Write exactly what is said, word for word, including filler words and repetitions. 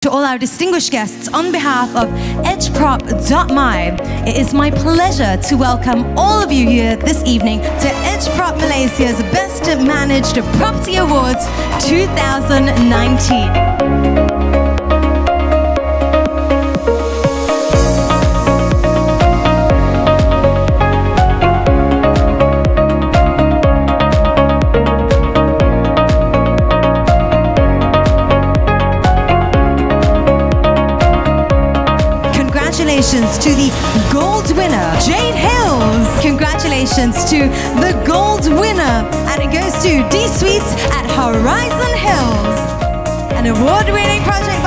To all our distinguished guests, on behalf of EdgeProp dot M Y, it is my pleasure to welcome all of you here this evening to EdgeProp Malaysia's Best Managed Property Awards two thousand nineteen. Congratulations to the gold winner, Jade Hills. Congratulations to the gold winner, and it goes to D Suites at Horizon Hills. An award-winning project